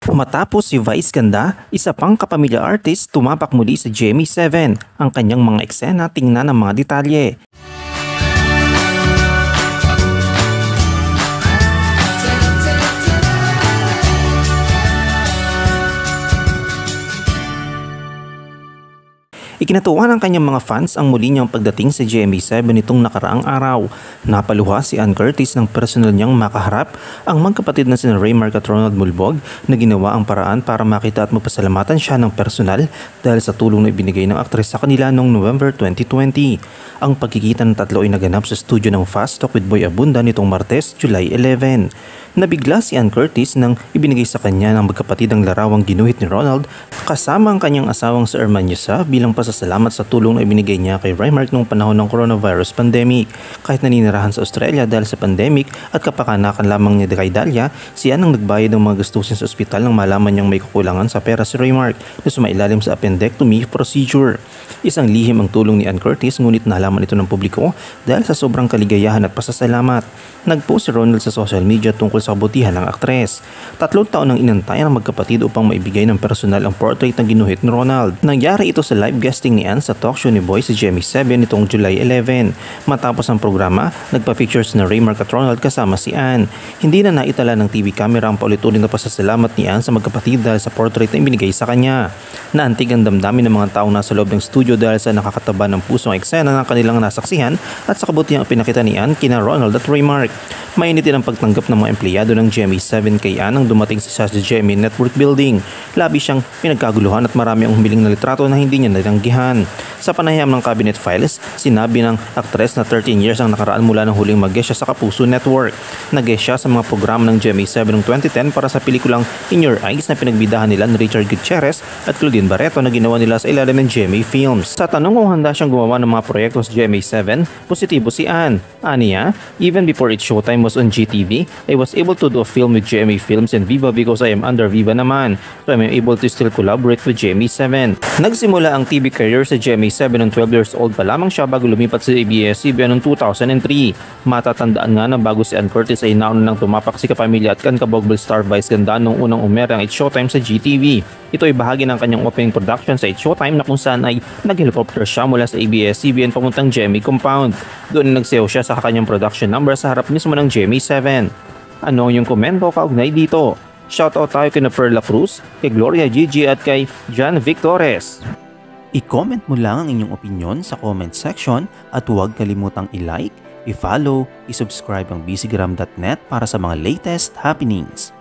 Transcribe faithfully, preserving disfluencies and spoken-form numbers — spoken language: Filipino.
Matapos si Vice Ganda, isa pang kapamilya artist tumapak muli sa G M A seven. Ang kanyang mga eksena, tingnan ang mga detalye. Ikinatuwa ng kanyang mga fans ang muli niyang pagdating sa G M A seven nitong nakaraang araw. Napaluha si Ann Curtis ng personal niyang makaharap ang magkapatid na sina Raymark at Ronald Mulbog na ginawa ang paraan para makita at mapasalamatan siya ng personal dahil sa tulong na ibinigay ng aktres sa kanila noong November twenty twenty. Ang pagkikita ng tatlo ay naganap sa studio ng Fast Talk with Boy Abunda nitong Martes, July eleven. Nabigla si Ann Curtis nang ibinigay sa kanya ng magkapatid ang larawang ginuhit ni Ronald kasama ang kanyang asawang si Arman Yusa bilang pasasalamat sa tulong na ibinigay niya kay Raymark noong panahon ng coronavirus pandemic. Kahit naninirahan sa Australia dahil sa pandemic at kapakanakan lamang niya kay Dahlia, si Ann ang nagbayad ng mga gastusin sa ospital nang malaman niyang may kakulangan sa pera si Raymark na sumailalim sa appendectomy procedure. Isang lihim ang tulong ni Ann Curtis ngunit nalaman ito ng publiko dahil sa sobrang kaligayahan at pasasalamat. Nagpost si Ronald sa social media tungkol sa kabutihan ng aktres. Tatlong taon nang inantayan ng magkapatid upang maibigay ng personal ang portrait na ginuhit ni Ronald. Nangyari ito sa live guesting ni Ann sa talk show ni Boy sa G M A seven nitong July eleven. Matapos ang programa, nagpa-pictures na Raymark at Ronald kasama si Ann. Hindi na naitala ng T V camera ang paulit-ulit na pasasalamat ni Ann sa magkapatid dahil sa portrait na ibinigay sa kanya. Naantig ang damdamin ng mga taong nasa loob ng studio dahil sa nakakataba ng pusong eksena ng kanilang nasaksihan at sa kabutihang pinakita ni Ann kina Ronald at Raymark. Mainit din ang pagtanggap ng mga empleyado ng G M A seven kay Ann nang dumating siya sa G M A Network Building. Labi siyang pinagkaguluhan at marami ang humiling na litrato na hindi niya natanggihan. Sa panayam ng cabinet files, sinabi ng aktres na thirteen years ang nakaraan mula ng huling mag-guest siya sa Kapuso Network. Nag-guest siya sa mga programa ng G M A seven noong twenty ten para sa pelikulang In Your Eyes na pinagbidahan nila ni Richard Gutierrez at Claudine Barreto na ginawa nila sa ilalim ng G M A Films. Sa tanong kung handa siyang gumawa ng mga proyekto sa G M A seven, positibo si Ann. Aniya, even before its showtime was on G T V, I was able to do a film with G M A Films and Viva because I am under Viva naman. So I'm able to still collaborate with G M A seven. Nagsimula ang T V career sa G M A seven noong twelve years old pa lamang siya bago lumipat sa A B S C B N noong two thousand three. Matatandaan nga na bago si Ann Curtis ay nauna nang tumapak si kapamilya at kankabogbel star Vice Ganda noong unang umere ang It's Showtime sa G T V. Ito ay bahagi ng kanyang opening production sa It's Showtime na kung saan ay nag-helicopter siya mula sa A B S C B N papuntang G M A compound. Doon ay nagsayaw siya sa kanyang production number sa harap mismo ng G M A seven. Ano ang iyong komento kaugnay dito? Shoutout tayo kay Perla Cruz, kay Gloria Gigi at kay John Victores. I-comment mo lang ang inyong opinion sa comment section at huwag kalimutang i-like, i-follow, i-subscribe ang bcgram dot net para sa mga latest happenings.